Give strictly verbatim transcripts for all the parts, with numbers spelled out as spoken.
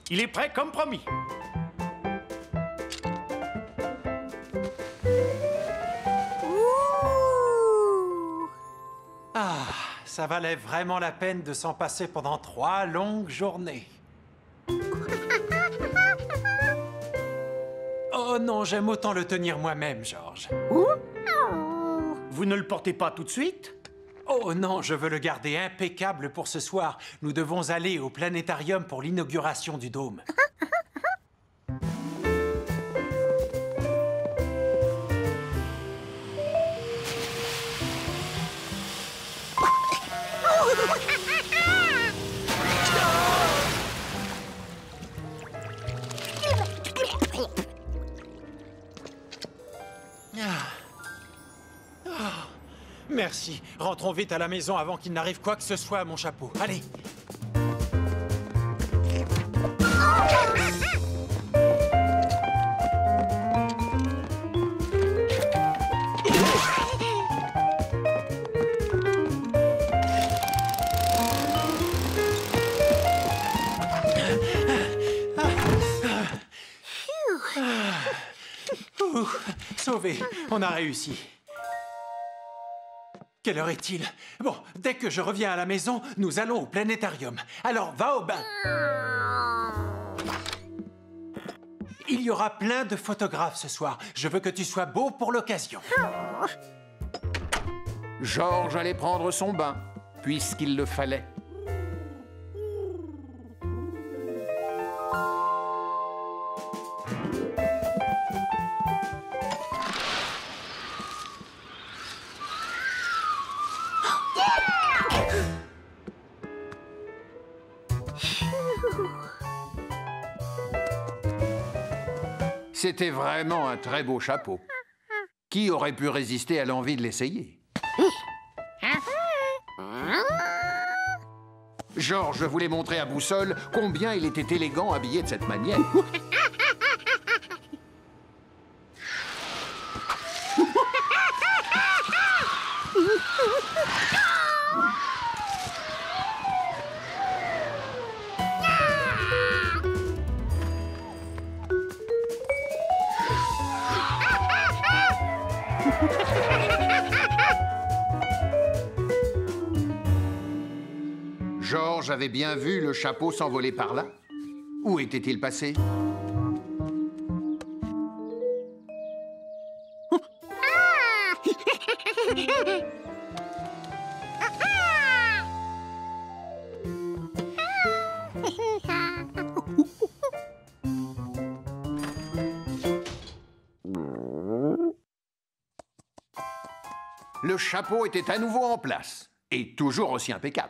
Il est prêt comme promis. Ouh. Ah, ça valait vraiment la peine de s'en passer pendant trois longues journées. Oh non, j'aime autant le tenir moi-même, George. Vous ne le portez pas tout de suite? Oh non, je veux le garder impeccable pour ce soir. Nous devons aller au planétarium pour l'inauguration du dôme. Merci. Rentrons vite à la maison avant qu'il n'arrive quoi que ce soit à mon chapeau. Allez. Ouh, sauvé. On a réussi. Quelle heure est-il? Bon, dès que je reviens à la maison, nous allons au planétarium. Alors, va au bain. Il y aura plein de photographes ce soir. Je veux que tu sois beau pour l'occasion. George allait prendre son bain, puisqu'il le fallait. C'était vraiment un très beau chapeau. Qui aurait pu résister à l'envie de l'essayer? George voulait montrer à Boussole combien il était élégant habillé de cette manière. George avait bien vu le chapeau s'envoler par là. Où était-il passé? Le chapeau était à nouveau en place, et toujours aussi impeccable.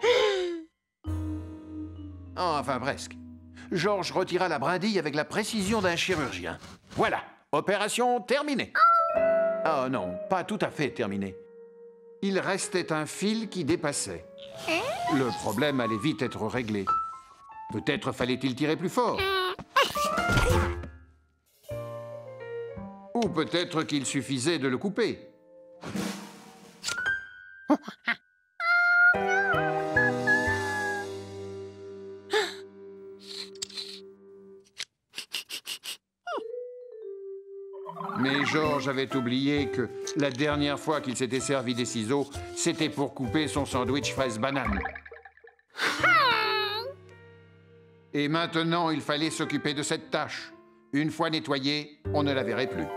Enfin, presque. George retira la brindille avec la précision d'un chirurgien. Voilà, opération terminée. Oh non, pas tout à fait terminée. Il restait un fil qui dépassait. Le problème allait vite être réglé. Peut-être fallait-il tirer plus fort. Ou peut-être qu'il suffisait de le couper. Mais George avait oublié que la dernière fois qu'il s'était servi des ciseaux, c'était pour couper son sandwich fraise-banane. Et maintenant, il fallait s'occuper de cette tâche. Une fois nettoyée, on ne la verrait plus.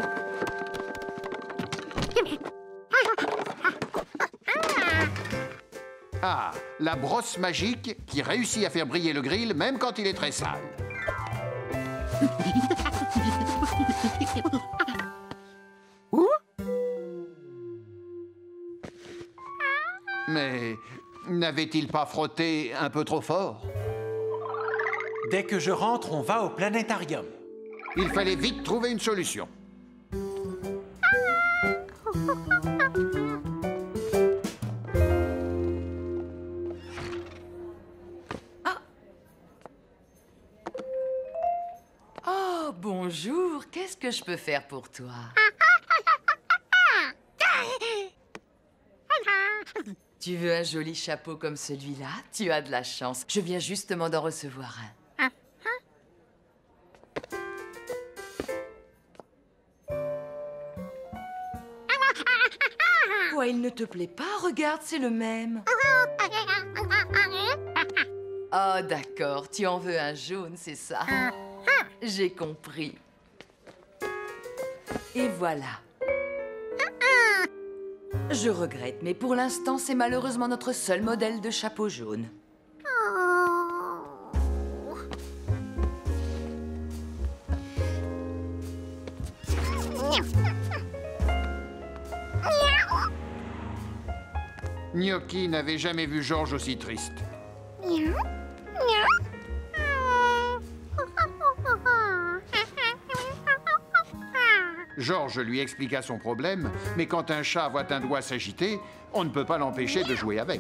Ah, la brosse magique qui réussit à faire briller le grill même quand il est très sale. Mais n'avait-il pas frotté un peu trop fort? Dès que je rentre, on va au planétarium. Il fallait vite trouver une solution. Oh, bonjour. Qu'est-ce que je peux faire pour toi? Tu veux un joli chapeau comme celui-là? Tu as de la chance. Je viens justement d'en recevoir un. Quoi, il ne te plaît pas? Regarde, c'est le même. Oh, d'accord, tu en veux un jaune, c'est ça. J'ai compris. Et voilà. Je regrette, mais pour l'instant, c'est malheureusement notre seul modèle de chapeau jaune. Gnocchi n'avait jamais vu Georges aussi triste. Georges lui expliqua son problème, mais quand un chat voit un doigt s'agiter, on ne peut pas l'empêcher de jouer avec.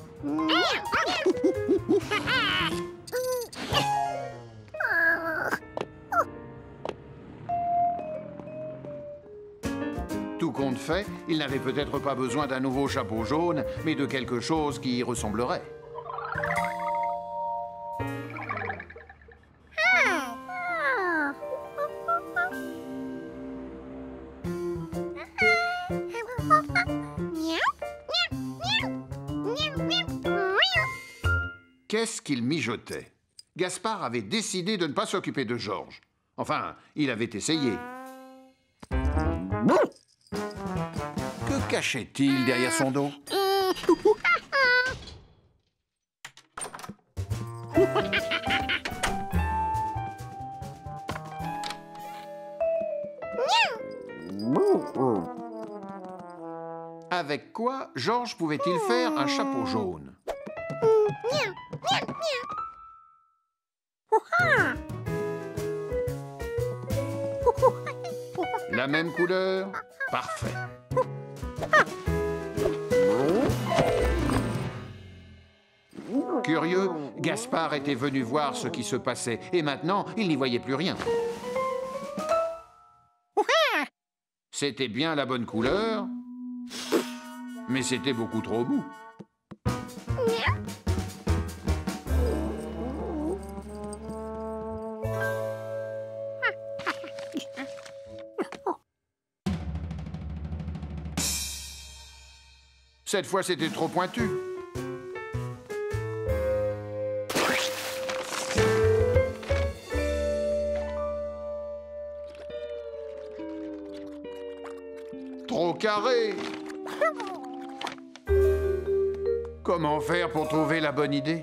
Tout compte fait, il n'avait peut-être pas besoin d'un nouveau chapeau jaune, mais de quelque chose qui y ressemblerait. Qu'est-ce qu'il mijotait? Gaspard avait décidé de ne pas s'occuper de Georges. Enfin, il avait essayé. Que cachait-il derrière son dos? Avec quoi Georges pouvait-il faire un chapeau jaune? La même couleur? Parfait. Curieux, Gaspard était venu voir ce qui se passait, et maintenant, il n'y voyait plus rien. C'était bien la bonne couleur, mais c'était beaucoup trop mou. Cette fois, c'était trop pointu. Trop carré. Comment faire pour trouver la bonne idée?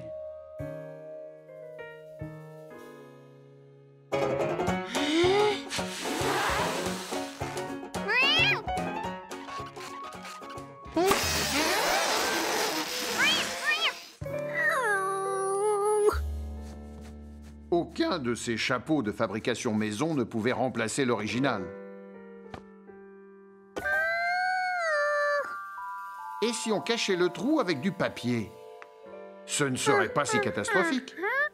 Aucun de ces chapeaux de fabrication maison ne pouvait remplacer l'original. Et si on cachait le trou avec du papier? Ce ne serait pas si catastrophique.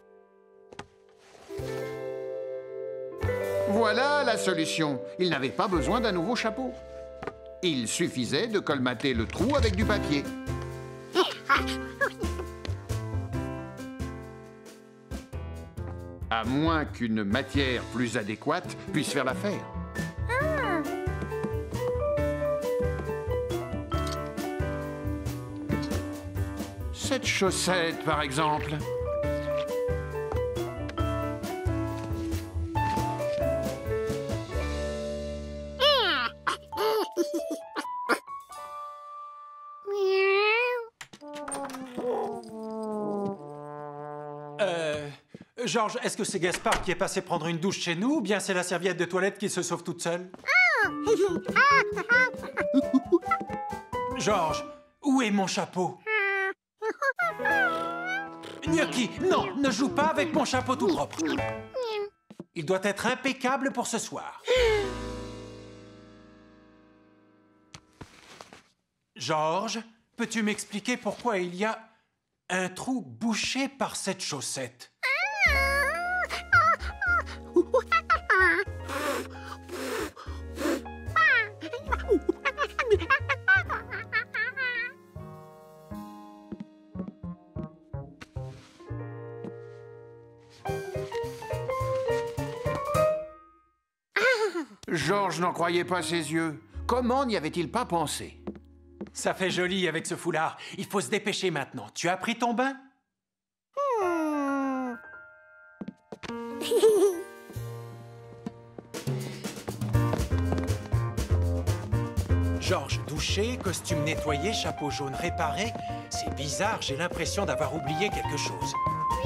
Voilà la solution. Il n'avait pas besoin d'un nouveau chapeau. Il suffisait de colmater le trou avec du papier. À moins qu'une matière plus adéquate puisse faire l'affaire. Cette chaussette, par exemple. Euh... Georges, est-ce que c'est Gaspard qui est passé prendre une douche chez nous, ou bien c'est la serviette de toilette qui se sauve toute seule? Georges, où est mon chapeau? Gnocchi, non, ne joue pas avec mon chapeau tout propre. Il doit être impeccable pour ce soir. Georges, peux-tu m'expliquer pourquoi il y a un trou bouché par cette chaussette? Georges n'en croyait pas ses yeux. Comment n'y avait-il pas pensé? Ça fait joli avec ce foulard. Il faut se dépêcher maintenant. Tu as pris ton bain? Hmm. George douché, costume nettoyé, chapeau jaune réparé. C'est bizarre, j'ai l'impression d'avoir oublié quelque chose.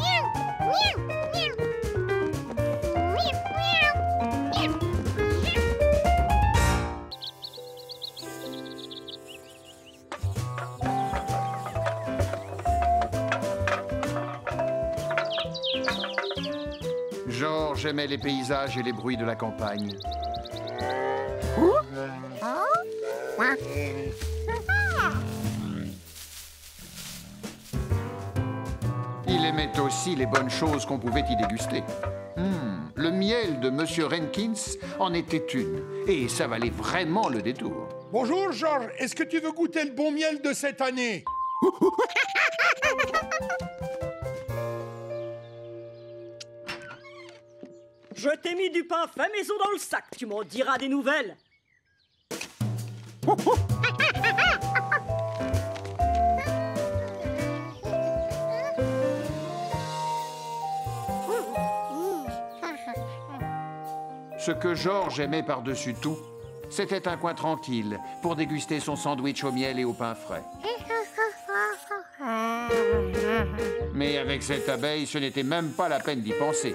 George aimait les paysages et les bruits de la campagne. Il aimait aussi les bonnes choses qu'on pouvait y déguster. Hmm, le miel de Monsieur Rankins en était une, et ça valait vraiment le détour. Bonjour, George. Est-ce que tu veux goûter le bon miel de cette année? Je t'ai mis du pain fait maison dans le sac. Tu m'en diras des nouvelles. Ce que George aimait par-dessus tout, c'était un coin tranquille pour déguster son sandwich au miel et au pain frais. Mais avec cette abeille, ce n'était même pas la peine d'y penser.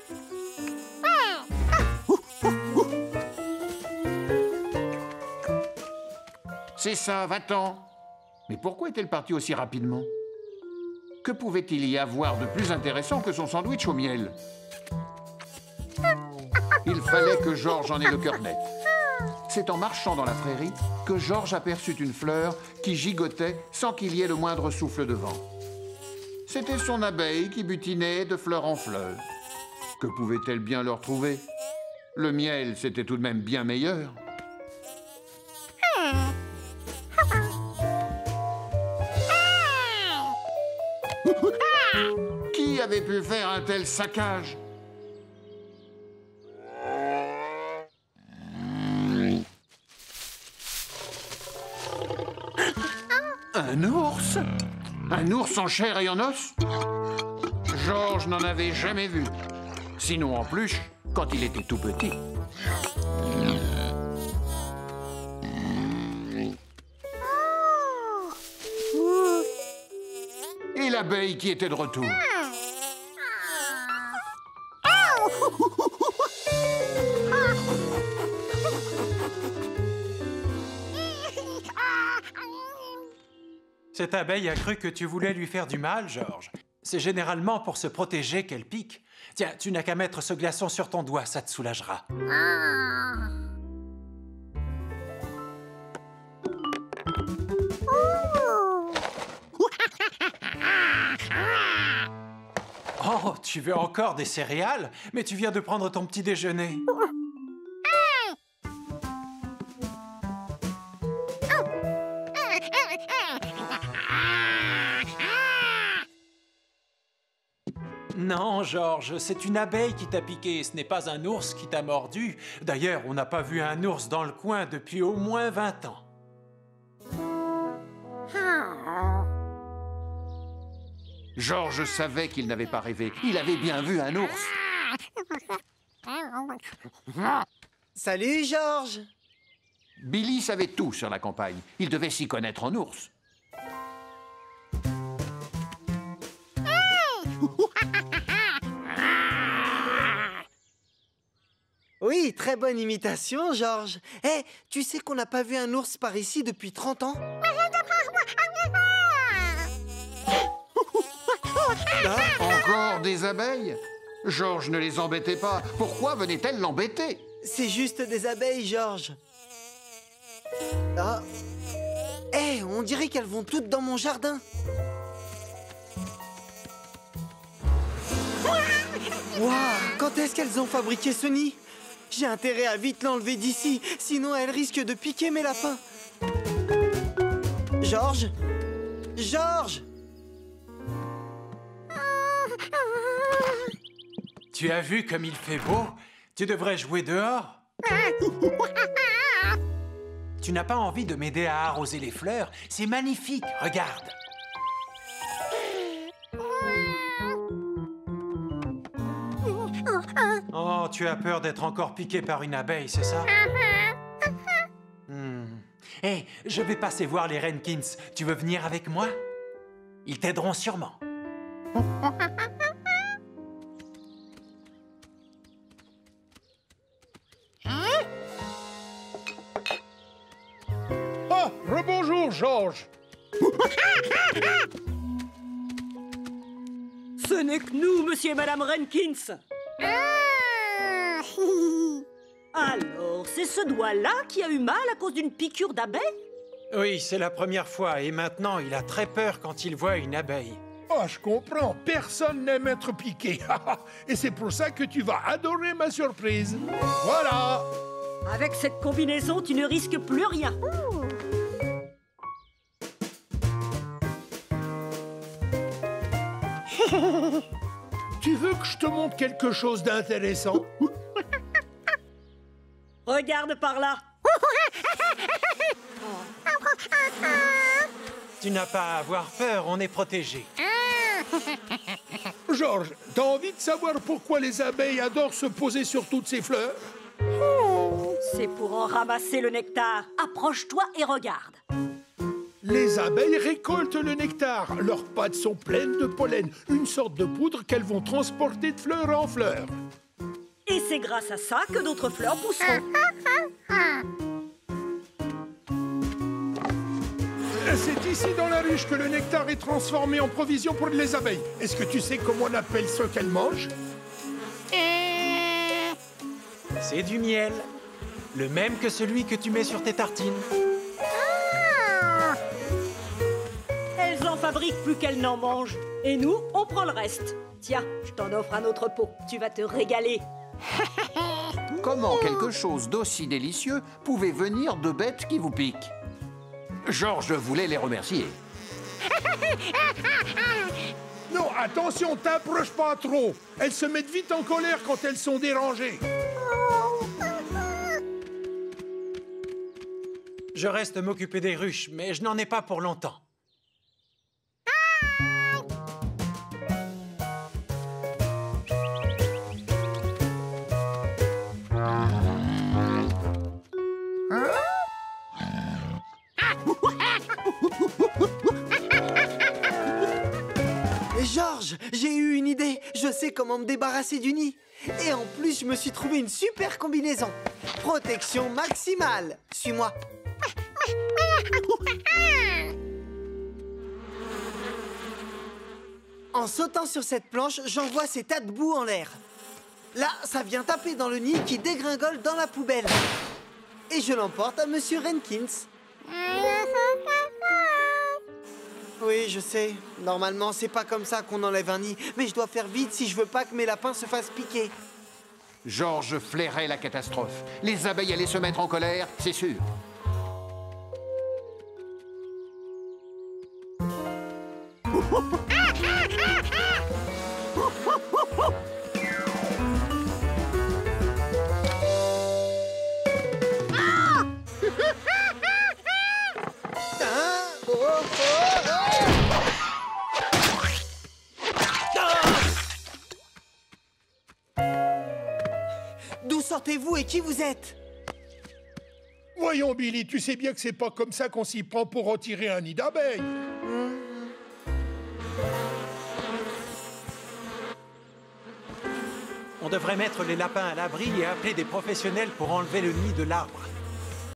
C'est ça, va-t'en. Mais pourquoi est-elle partie aussi rapidement? Que pouvait-il y avoir de plus intéressant que son sandwich au miel? Il fallait que George en ait le cœur net. C'est en marchant dans la prairie que George aperçut une fleur qui gigotait sans qu'il y ait le moindre souffle de vent. C'était son abeille qui butinait de fleur en fleur. Que pouvait-elle bien leur trouver? Le miel, c'était tout de même bien meilleur. Qui avait pu faire un tel saccage? Un ours? Un ours en chair et en os? George n'en avait jamais vu. Sinon en peluche, quand il était tout petit. Et l'abeille qui était de retour. Cette abeille a cru que tu voulais lui faire du mal, George. C'est généralement pour se protéger qu'elle pique. Tiens, tu n'as qu'à mettre ce glaçon sur ton doigt, ça te soulagera. Oh, tu veux encore des céréales? Mais tu viens de prendre ton petit déjeuner. Non, George, c'est une abeille qui t'a piqué, ce n'est pas un ours qui t'a mordu. D'ailleurs, on n'a pas vu un ours dans le coin depuis au moins vingt ans. George savait qu'il n'avait pas rêvé. Il avait bien vu un ours. Salut, George. Billy savait tout sur la campagne. Il devait s'y connaître en ours. Oui, très bonne imitation, George. Eh, hey, tu sais qu'on n'a pas vu un ours par ici depuis trente ans? Ah, encore des abeilles? George ne les embêtait pas. Pourquoi venait-elle l'embêter? C'est juste des abeilles, George. Ah. Eh, hey, on dirait qu'elles vont toutes dans mon jardin. Waouh, quand est-ce qu'elles ont fabriqué ce nid? J'ai intérêt à vite l'enlever d'ici, sinon elles risquent de piquer mes lapins. George? George? Tu as vu comme il fait beau? Tu devrais jouer dehors. tu n'as pas envie de m'aider à arroser les fleurs? C'est magnifique, regarde. Oh, tu as peur d'être encore piqué par une abeille, c'est ça? Hmm. Hé, je vais passer voir les Renkins. Tu veux venir avec moi? Ils t'aideront sûrement. Ah, rebonjour, Georges. Ce n'est que nous, monsieur et madame Renkins. Alors, c'est ce doigt-là qui a eu mal à cause d'une piqûre d'abeille? Oui, c'est la première fois et maintenant il a très peur quand il voit une abeille. Ah, je comprends. Personne n'aime être piqué. Et c'est pour ça que tu vas adorer ma surprise. Voilà. Avec cette combinaison, tu ne risques plus rien. Tu veux que je te montre quelque chose d'intéressant? Regarde par là. Tu n'as pas à avoir peur, on est protégé. Georges, t'as envie de savoir pourquoi les abeilles adorent se poser sur toutes ces fleurs? C'est pour en ramasser le nectar. Approche-toi et regarde. Les abeilles récoltent le nectar. Leurs pattes sont pleines de pollen, une sorte de poudre qu'elles vont transporter de fleur en fleur. Et c'est grâce à ça que d'autres fleurs pousseront. C'est ici dans la ruche que le nectar est transformé en provision pour les abeilles. Est-ce que tu sais comment on appelle ce qu'elles mangent? C'est du miel. Le même que celui que tu mets sur tes tartines. Elles en fabriquent plus qu'elles n'en mangent. Et nous, on prend le reste. Tiens, je t'en offre un autre pot. Tu vas te régaler. Comment quelque chose d'aussi délicieux pouvait venir de bêtes qui vous piquent? Georges voulait les remercier. Non, attention, t'approches pas trop. Elles se mettent vite en colère quand elles sont dérangées. Je reste m'occuper des ruches, mais je n'en ai pas pour longtemps. Georges, j'ai eu une idée. Je sais comment me débarrasser du nid. Et en plus, je me suis trouvé une super combinaison. Protection maximale. Suis-moi. En sautant sur cette planche, j'envoie ces tas de boue en l'air. Là, ça vient taper dans le nid qui dégringole dans la poubelle. Et je l'emporte à Monsieur Renkins. Oui, je sais. Normalement, c'est pas comme ça qu'on enlève un nid. Mais je dois faire vite si je veux pas que mes lapins se fassent piquer. Georges flairait la catastrophe. Les abeilles allaient se mettre en colère, c'est sûr. D'où sortez-vous et qui vous êtes? Voyons, Billy, tu sais bien que c'est pas comme ça qu'on s'y prend pour retirer un nid d'abeilles. On devrait mettre les lapins à l'abri et appeler des professionnels pour enlever le nid de l'arbre.